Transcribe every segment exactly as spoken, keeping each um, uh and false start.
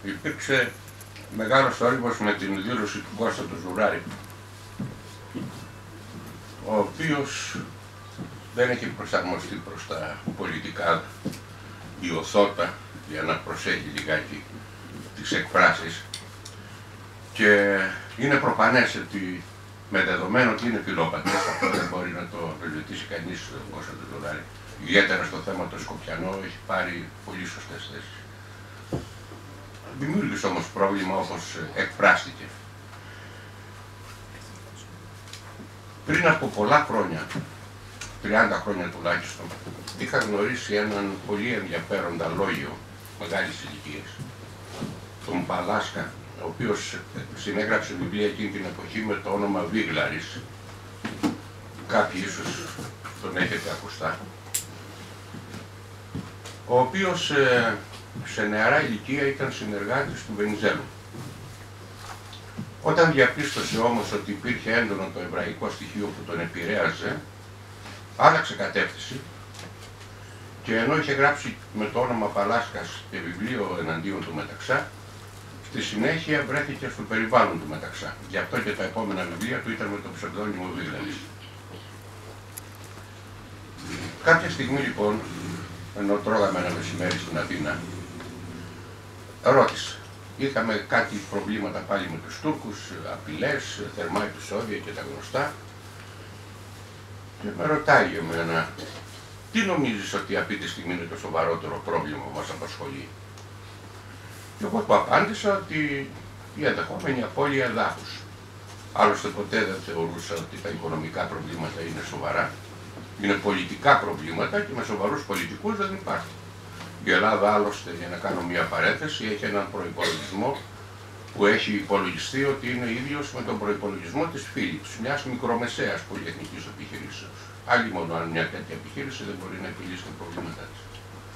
υπήρξε μεγάλος θόρυβος με την δήλωση του Κώστα του Ζουράρη, ο οποίος δεν έχει προσαρμοστεί προς τα πολιτικά ιωθώτα για να προσέχει λιγάκι τις εκφράσεις, και είναι προφανές ότι με δεδομένο ότι είναι φιλόπατος, αυτό δεν μπορεί να το αμφισβητήσει κανείς τον Κώστα του Ζουράρη, ιδιαίτερα στο θέμα το σκοπιανό έχει πάρει πολύ σωστές θέσεις. Δημιούργησε όμως πρόβλημα όπως εκφράστηκε. Πριν από πολλά χρόνια, τριάντα χρόνια τουλάχιστον, είχα γνωρίσει έναν πολύ ενδιαφέροντα λόγιο μεγάλης ηλικίας, τον Παλάσκα, ο οποίος συνέγραψε βιβλία εκείνη την εποχή με το όνομα Βίγλαρης. Κάποιοι ίσως τον έχετε ακουστά. Ο οποίος ε, σε νεαρά ηλικία ήταν συνεργάτης του Βενιζέλου. Όταν διαπίστωσε όμως ότι υπήρχε έντονο το εβραϊκό στοιχείο που τον επηρέαζε, άλλαξε κατεύθυνση και ενώ είχε γράψει με το όνομα Παλάσκας και βιβλίο εναντίον του Μεταξά, στη συνέχεια βρέθηκε στο περιβάλλον του Μεταξά. Γι' αυτό και τα επόμενα βιβλία του ήταν με το ψευδόνυμο Βίγλαρης. Κάποια στιγμή λοιπόν, ενώ τρώγαμε ένα μεσημέρι στην Αθήνα, ρώτησε. Είχαμε κάτι προβλήματα πάλι με τους Τούρκους, απειλές, θερμά επεισόδια και τα γνωστά. Και με ρωτάει εμένα, τι νομίζεις ότι αυτή τη στιγμή είναι το σοβαρότερο πρόβλημα που μας απασχολεί? Και εγώ του απάντησα ότι η ενδεχόμενη απώλεια εδάφους. Άλλωστε ποτέ δεν θεωρούσα ότι τα οικονομικά προβλήματα είναι σοβαρά. Είναι πολιτικά προβλήματα και με σοβαρούς πολιτικούς δεν υπάρχει. Η Ελλάδα άλλωστε, για να κάνω μια παρένθεση, έχει έναν προϋπολογισμό που έχει υπολογιστεί ότι είναι ίδιος με τον προϋπολογισμό της Philips, μιας μικρομεσαίας πολυεθνικής επιχειρήσεως. Άλλη μόνο αν μια τέτοια επιχείρηση δεν μπορεί να επιλύσει τα προβλήματά της.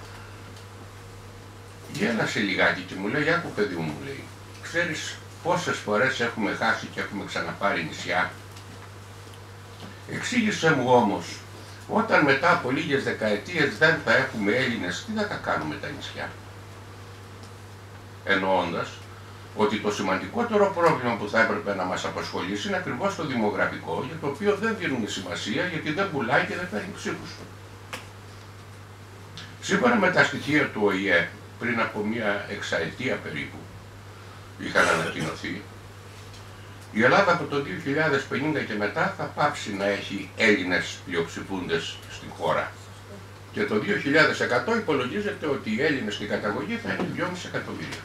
Γέλασε λιγάκι και μου λέει, άκου παιδί μου, λέει, ξέρεις πόσες φορές έχουμε χάσει και έχουμε ξαναπάρει νησιά? Εξήγησε μου όμως, όταν μετά από λίγες δεκαετίες δεν θα έχουμε Έλληνες, τι θα τα κάνουμε τα νησιά? Εννοώντας ότι το σημαντικότερο πρόβλημα που θα έπρεπε να μας απασχολήσει είναι ακριβώς το δημογραφικό, για το οποίο δεν δίνουμε σημασία γιατί δεν πουλάει και δεν φέρνει ψήφους. Σύμφωνα με τα στοιχεία του Ο Η Ε, πριν από μία εξαετία περίπου, είχαν ανακοινωθεί, η Ελλάδα από το δύο χιλιάδες πενήντα και μετά θα πάψει να έχει Έλληνες πλειοψηφούντες στην χώρα. Και το δύο χιλιάδες εκατό υπολογίζεται ότι οι Έλληνες στην καταγωγή θα είναι δυόμισι εκατομμύρια.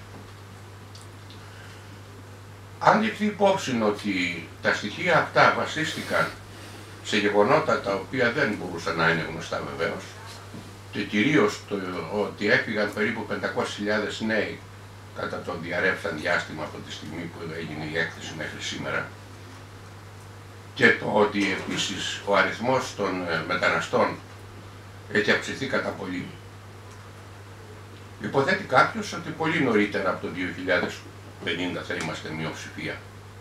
Αν ληφθεί υπόψη ότι τα στοιχεία αυτά βασίστηκαν σε γεγονότα τα οποία δεν μπορούσαν να είναι γνωστά βεβαίως, και κυρίως το ότι έφυγαν περίπου πεντακόσιες χιλιάδες νέοι κατά το διαρρεύσαν διάστημα από τη στιγμή που έγινε η έκθεση μέχρι σήμερα, και το ότι επίσης ο αριθμός των μεταναστών έχει αυξηθεί κατά πολύ, υποθέτει κάποιος ότι πολύ νωρίτερα από το δύο χιλιάδες πενήντα θα είμαστε μειοψηφία.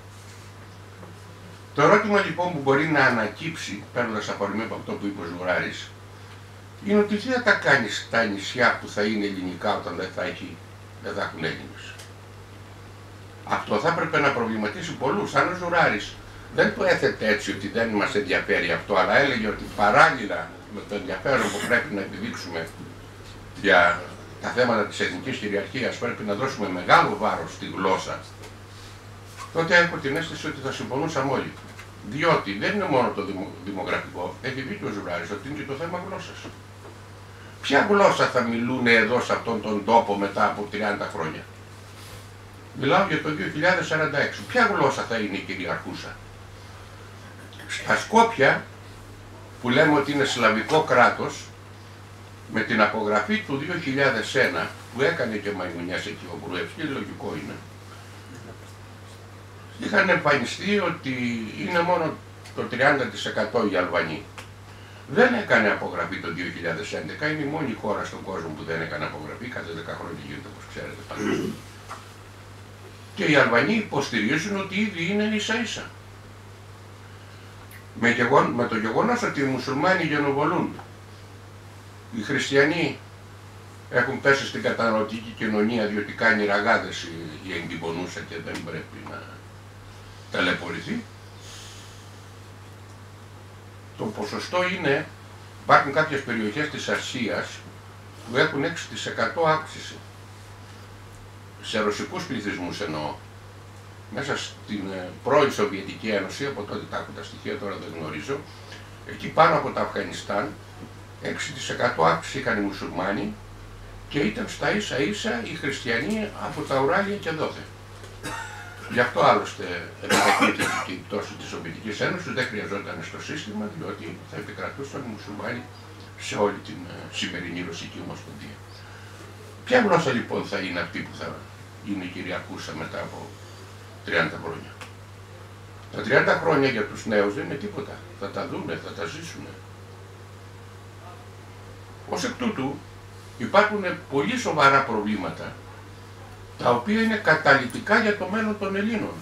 Το ερώτημα λοιπόν που μπορεί να ανακύψει, παίρνοντας αφορμή από αυτό που είπε ο Ζουράρης, είναι ότι τι θα τα κάνει στα νησιά που θα είναι ελληνικά όταν δεν θα, έχει, δεν θα έχουν Έλληνες. Αυτό θα έπρεπε να προβληματίσει πολλούς. Αν ο Ζουράρης δεν το έθετε έτσι ότι δεν μας ενδιαφέρει αυτό, αλλά έλεγε ότι παράλληλα με το ενδιαφέρον που πρέπει να επιδείξουμε για τα θέματα της εθνικής κυριαρχίας πρέπει να δώσουμε μεγάλο βάρος στη γλώσσα, τότε έχω την αίσθηση ότι θα συμφωνούσαμε όλοι. Διότι δεν είναι μόνο το δημο, δημογραφικό, έχει δίκιο ο Ζουράρης ότι είναι και το θέμα γλώσσας. Ποια γλώσσα θα μιλούν εδώ σε αυτόν τον τόπο μετά από τριάντα χρόνια? Μιλάω για το δύο χιλιάδες σαράντα έξι. Ποια γλώσσα θα είναι η κυριαρχούσα? Στα Σκόπια, που λέμε ότι είναι σλαβικό κράτος, με την απογραφή του δύο χιλιάδες ένα που έκανε και μαϊμουνιάς εκεί ο Γκρουεύσκι, λογικό είναι, είχαν εμφανιστεί ότι είναι μόνο το τριάντα τοις εκατό οι Αλβανοί. Δεν έκανε απογραφή το δύο χιλιάδες έντεκα, είναι η μόνη χώρα στον κόσμο που δεν έκανε απογραφή, κάθε δέκα χρόνια γίνεται όπως ξέρετε παντού. Και οι Αλβανοί υποστηρίζουν ότι ήδη είναι ίσα ίσα. Με, γεγον, με το γεγονός ότι οι μουσουλμάνοι γενοβολούν, οι χριστιανοί έχουν πέσει στην καταναλωτική κοινωνία διότι κάνει ραγάδες η, η εγκυμονούσα και δεν πρέπει να ταλαιπωρηθεί. Το ποσοστό είναι, υπάρχουν κάποιες περιοχές της Ασίας που έχουν έξι τοις εκατό αύξηση. Σε ρωσικούς πληθυσμούς εννοώ. Μέσα στην πρώην Σοβιετική Ένωση, από τότε τα έχω τα στοιχεία, τώρα δεν γνωρίζω, εκεί πάνω από το Αφγανιστάν, έξι τοις εκατό αύξηση είχαν οι μουσουλμάνοι και ήταν στα ίσα ίσα οι χριστιανοί από τα Ουράλια και δόθε. Γι' αυτό άλλωστε επικρατείται και η πτώση της Σοβιετικής Ένωσης, δεν χρειαζόταν στο σύστημα, διότι θα επικρατούσαν οι μουσουλμάνοι σε όλη την σημερινή Ρωσική Ομοσπονδία. Ποια γλώσσα λοιπόν θα είναι αυτή που θα είναι κυριαρχούσα μετά από τριάντα χρόνια? Τα τριάντα χρόνια για τους νέους δεν είναι τίποτα. Θα τα δούνε, θα τα ζήσουν. Ως εκ τούτου υπάρχουν πολύ σοβαρά προβλήματα τα οποία είναι καταλυτικά για το μέλλον των Ελλήνων.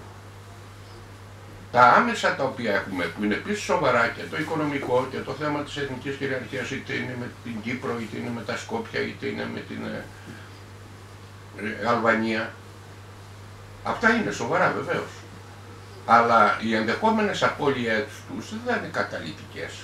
Τα άμεσα τα οποία έχουμε, που είναι επίσης σοβαρά, και το οικονομικό και το θέμα της εθνικής κυριαρχίας, είτε είναι με την Κύπρο, είτε είναι με τα Σκόπια, είτε είναι με την ε, Αλβανία, αυτά είναι σοβαρά βεβαίως. Αλλά οι ενδεχόμενες απώλειες τους δεν είναι καταλυτικές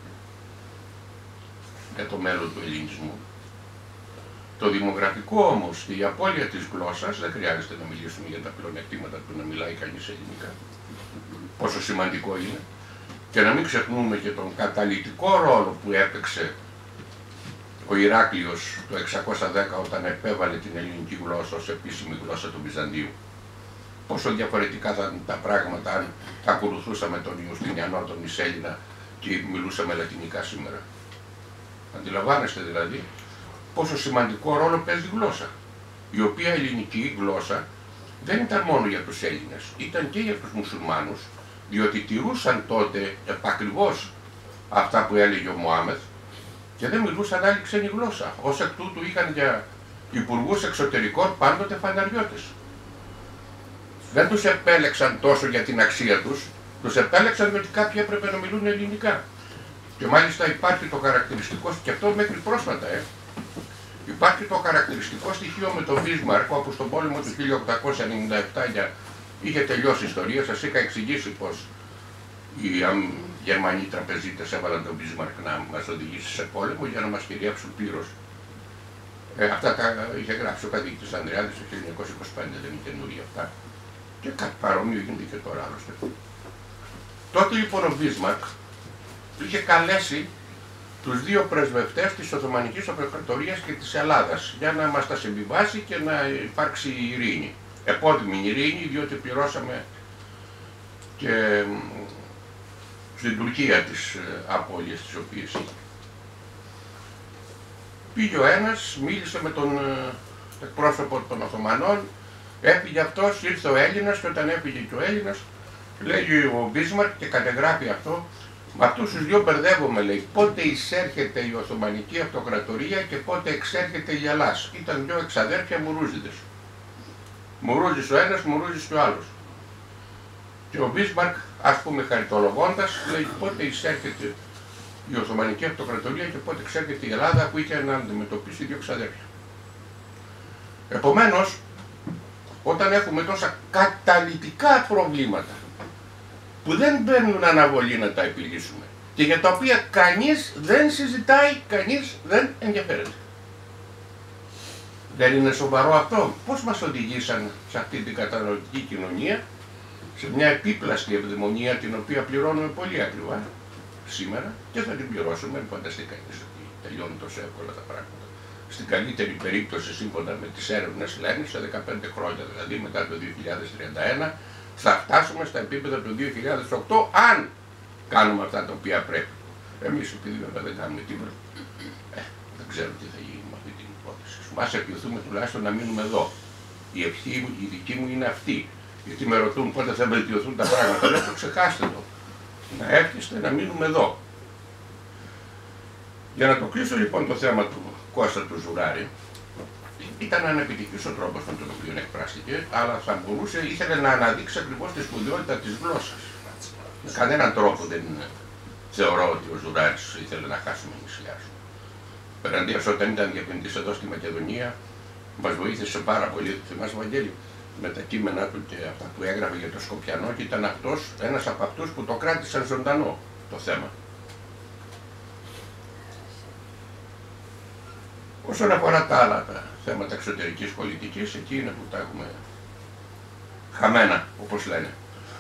για το μέλλον του ελληνισμού. Το δημογραφικό όμως και η απώλεια της γλώσσας, δεν χρειάζεται να μιλήσουμε για τα πλεονεκτήματα του να μιλάει κανείς ελληνικά, πόσο σημαντικό είναι, και να μην ξεχνούμε και τον καταλυτικό ρόλο που έπαιξε ο Ηράκλειος το εξακόσια δέκα όταν επέβαλε την ελληνική γλώσσα ως επίσημη γλώσσα του Βυζαντίου. Πόσο διαφορετικά θα ήταν τα πράγματα αν ακολουθούσαμε τον Ιουστινιανό, τον Ισέλληνα και μιλούσαμε λατινικά σήμερα. Αντιλαμβάνεστε δηλαδή πόσο σημαντικό ρόλο παίζει η γλώσσα, η οποία ελληνική γλώσσα δεν ήταν μόνο για τους Έλληνες, ήταν και για τους μουσουλμάνους, διότι τηρούσαν τότε επακριβώς αυτά που έλεγε ο Μωάμεθ και δεν μιλούσαν άλλη ξένη γλώσσα. Ως εκ τούτου είχαν για υπουργούς εξωτερικών πάντοτε φαναριώτες. Δεν τους επέλεξαν τόσο για την αξία τους, τους επέλεξαν γιατί κάποιοι έπρεπε να μιλούν ελληνικά. Και μάλιστα υπάρχει το χαρακτηριστικό, και αυτό μέχρι πρόσφατα, ε, υπάρχει το χαρακτηριστικό στοιχείο με τον Μπίσμαρκ, όπου στον πόλεμο του χίλια οκτακόσια ενενήντα επτά για... είχε τελειώσει η ιστορία. Σας είχα εξηγήσει πως οι Γερμανοί τραπεζίτες έβαλαν τον Μπίσμαρκ να μας οδηγήσει σε πόλεμο για να μας κυριεύσουν πλήρως. Ε, αυτά τα είχε γράψει ο καθηγητής Ανδριάδης το χίλια εννιακόσια είκοσι πέντε, δεν είναι καινούργια αυτά. Και κάτι παρόμοιο γίνεται και τώρα άλλωστε. Τότε λοιπόν ο Μπίσμαρκ είχε καλέσει τους δύο πρεσβευτές της Οθωμανικής Αυτοκρατορίας και της Ελλάδας για να μας τα συμβιβάσει και να υπάρξει ειρήνη. Επώδυνη ειρήνη, διότι πληρώσαμε και στην Τουρκία τις απώλειες τις οποίες είχε. Πήγε ο ένας, μίλησε με τον εκπρόσωπο των Οθωμανών, έφυγε αυτός, ήρθε ο Έλληνας, και όταν έφυγε και ο Έλληνας, λέει ο Μπίσμαρκ και κατεγράφει αυτό, με αυτούς τους δύο μπερδεύομαι, λέει, πότε εισέρχεται η Οθωμανική Αυτοκρατορία και πότε εξέρχεται η Ελλάς. Ήταν δύο εξαδέρφια μουρούζιδες. Μουρούζης ο ένας, μουρούζης και ο άλλος. Και ο Μπίσμαρκ, ας πούμε χαριτολογώντας, λέει πότε εισέρχεται η Οθωμανική Αυτοκρατορία και πότε εξέρχεται η Ελλάδα, που είχε να αντιμετωπίσει δύο εξαδέρφια. Επομένως, όταν έχουμε τόσα καταλυτικά προβλήματα που δεν παίρνουν αναβολή να τα επιλύσουμε και για τα οποία κανείς δεν συζητάει, κανείς δεν ενδιαφέρεται, δεν είναι σοβαρό αυτό? Πώς μας οδηγήσαν σε αυτή την καταναλωτική κοινωνία, σε μια επίπλαστη ευδαιμονία την οποία πληρώνουμε πολύ ακριβά σήμερα και θα την πληρώσουμε, φανταστεί κανείς ότι τελειώνουν τόσο εύκολα τα πράγματα. Στην καλύτερη περίπτωση, σύμφωνα με τις έρευνες, λένε σε δεκαπέντε χρόνια, δηλαδή μετά το δύο χιλιάδες τριάντα ένα, θα φτάσουμε στα επίπεδα του δύο χιλιάδες οκτώ, αν κάνουμε αυτά τα οποία πρέπει. Εμείς, επειδή βέβαια δεν κάνουμε τίποτα, ε, δεν ξέρω τι θα γίνει με αυτή την υπόθεση. Ας επιωθούμε τουλάχιστον να μείνουμε εδώ. Η ευχή μου, η δική μου είναι αυτή. Γιατί με ρωτούν πότε θα βελτιωθούν τα πράγματα. Λέω το ξεχάστε το. Να έρχεστε να μείνουμε εδώ. Για να το κλείσω λοιπόν το θέμα του Κώστα του Ζουράρη, ήταν ανεπιτυχής ο τρόπος με τον οποίο εκφράστηκε, αλλά θα μπορούσε, ήθελε να αναδείξει ακριβώς τη σπουδαιότητα της γλώσσας. Με κανέναν τρόπο δεν θεωρώ ότι ο Ζουράρης ήθελε να χάσουμε νησιάζουμε. Περαντίας όταν ήταν διακινητής εδώ στη Μακεδονία μας βοήθησε πάρα πολύ. Θυμάσαι, Βαγγέλη, με τα κείμενά του και αυτά που έγραφε για το Σκοπιανό, και ήταν αυτός ένας από αυτούς που το κράτησαν ζωντανό το θέμα. Όσον αφορά τα άλλα τα θέματα εξωτερικής πολιτικής, εκεί είναι που τα έχουμε χαμένα, όπως λένε.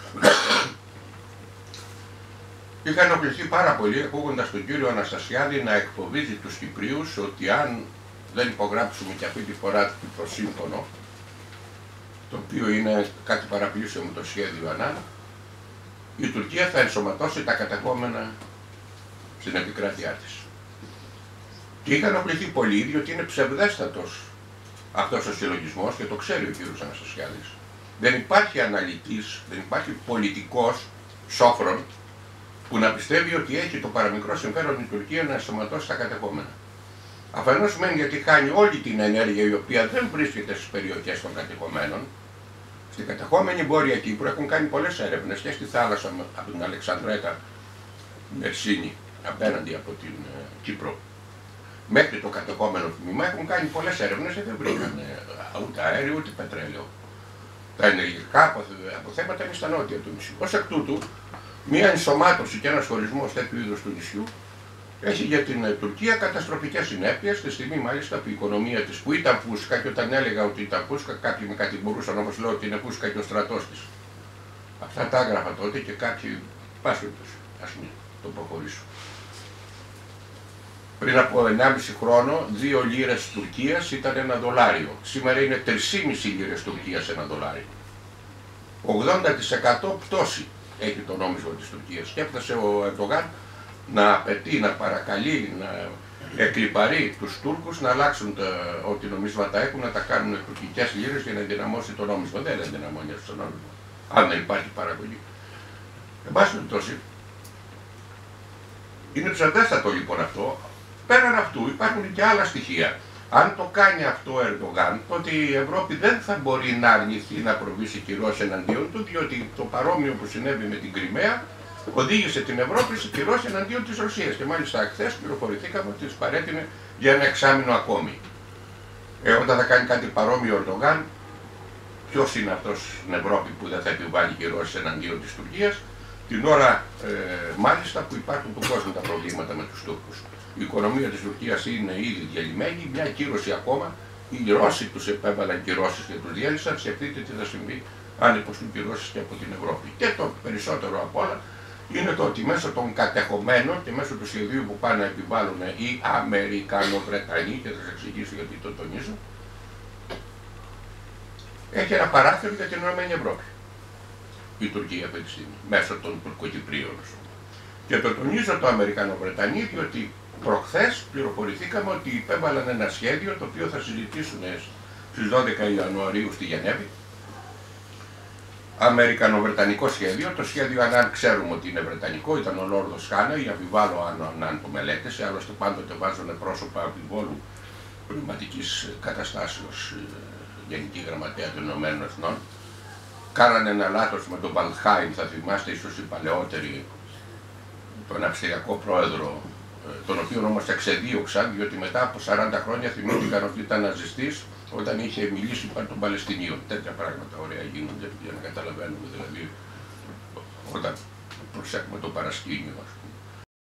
Είχα ενοχληθεί πάρα πολύ ακούγοντας τον κύριο Αναστασιάδη να εκφοβίζει τους Κυπρίους ότι αν δεν υπογράψουμε και αυτή τη φορά το σύμφωνο, το οποίο είναι κάτι παραπλήσιο με το σχέδιο Ανάν, η Τουρκία θα ενσωματώσει τα κατεχόμενα στην επικράτειά της. Και είχα ενοχληθεί πολύ, διότι είναι ψευδέστατος αυτός ο συλλογισμός και το ξέρει ο κύριος Αναστασιάδης. Δεν υπάρχει αναλυτής, δεν υπάρχει πολιτικός σόφρον που να πιστεύει ότι έχει το παραμικρό συμφέρον η Τουρκία να ενσωματώσει τα κατεχόμενα. Αφενός σημαίνει γιατί χάνει όλη την ενέργεια η οποία δεν βρίσκεται στις περιοχές των κατεχομένων. Στην κατεχόμενη Βόρεια Κύπρο έχουν κάνει πολλές έρευνες και στη θάλασσα από την Αλεξανδρέτα Μερσίνη απέναντι από την ε, Κύπρο μέχρι το κατεχόμενο τμήμα έχουν κάνει πολλές έρευνες και δεν βρήκαν ούτε αέριο ούτε πετρέλαιο. Τα ενεργειακά αποθέματα είναι στα νότια του νησιού. Ως εκ τούτου, μια ενσωμάτωση και ένας χωρισμός τέτοιου είδους του νησιού έχει για την Τουρκία καταστροφικές συνέπειες, στη στιγμή μάλιστα που η οικονομία της που ήταν φούσκα, και όταν έλεγα ότι ήταν φούσκα, κάποιοι με κάτι μπορούσαν, όμως λέω ότι είναι φούσκα και ο στρατός της. Αυτά τα έγραφα τότε και κάποιοι πάσχετος, ας μην το προχωρήσω. Πριν από ενάμιση χρόνο, δύο λίρες Τουρκίας ήταν ένα δολάριο. Σήμερα είναι τρεις και μισή λίρες Τουρκίας ένα δολάριο. ογδόντα τοις εκατό πτώση έχει το νόμισμα της Τουρκίας. Και έφτασε ο Ερντογάν να απαιτεί, να παρακαλεί, να εκλιπαρεί τους Τούρκους να αλλάξουν τα, ό,τι νομίσματα έχουν, να τα κάνουν τουρκικές λίρες για να ενδυναμώσει το νόμισμα. Δεν ενδυναμώνει αυτό το νόμισμα, αν δεν υπάρχει παραγωγή. Εν πάση περιπτώσει, είναι ψευδέστατο λοιπόν αυτό. Πέραν αυτού υπάρχουν και άλλα στοιχεία. Αν το κάνει αυτό ο Ερντογάν, τότε η Ευρώπη δεν θα μπορεί να αρνηθεί να προβεί σε κυρώσεις εναντίον του, διότι το παρόμοιο που συνέβη με την Κριμαία οδήγησε την Ευρώπη σε κυρώσεις εναντίον της Ρωσίας. Και μάλιστα χθες πληροφορηθήκαμε ότι τις παρέτεινε για ένα εξάμηνο ακόμη. Ε, όταν θα κάνει κάτι παρόμοιο ο Ερντογάν, ποιος είναι αυτός στην Ευρώπη που δεν θα επιβάλλει κυρώσεις εναντίον της Τουρκίας, την ώρα ε, μάλιστα που υπάρχουν του κόσμου τα προβλήματα με τους Τούρκους. Η οικονομία της Τουρκίας είναι ήδη διαλυμένη, μια κύρωση ακόμα. Οι Ρώσοι τους επέβαλαν κυρώσεις και τους διέλυσαν. Σκεφτείτε τι θα συμβεί αν υποστούν κυρώσεις και από την Ευρώπη. Και το περισσότερο απ' όλα είναι το ότι μέσω των κατεχομένων και μέσω του σχεδίου που πάνε να επιβάλλουν οι Αμερικανοβρετανοί, και θα σας εξηγήσω γιατί το τονίζω, έχει ένα παράθυρο για την Ενωμένη Ευρώπη. Η Τουρκία αυτή τη στιγμή, μέσω των Τουρκοκυπρίων. Και το τονίζω το Αμερικανοβρετανοί, διότι προχθές πληροφορηθήκαμε ότι υπέβαλαν ένα σχέδιο το οποίο θα συζητήσουν στις δώδεκα Ιανουαρίου στη Γενέβη. Αμερικανοβρετανικό σχέδιο. Το σχέδιο Ανάν ξέρουμε ότι είναι βρετανικό, ήταν ο Λόρδος Χάνα, ή αμφιβάλλω αν ο Ανάν το μελέτησε, άλλωστε πάντοτε βάζουν πρόσωπα αμφιβόλου πνευματικής καταστάσεως Γενική Γραμματέα των Ηνωμένων Εθνών. Κάνανε ένα λάθος με τον Βαλχάιμ, θα θυμάστε ίσως οι παλαιότεροι, τον Αυστριακό πρόεδρο, τον οποίο όμως εξεδίωξαν, διότι μετά από σαράντα χρόνια θυμήθηκαν ότι ήταν ναζιστής όταν είχε μιλήσει υπέρ των Παλαιστινίων. Τέτοια πράγματα ωραία γίνονται για να καταλαβαίνουμε, δηλαδή όταν προσέχουμε το παρασκήνιο, ας πούμε.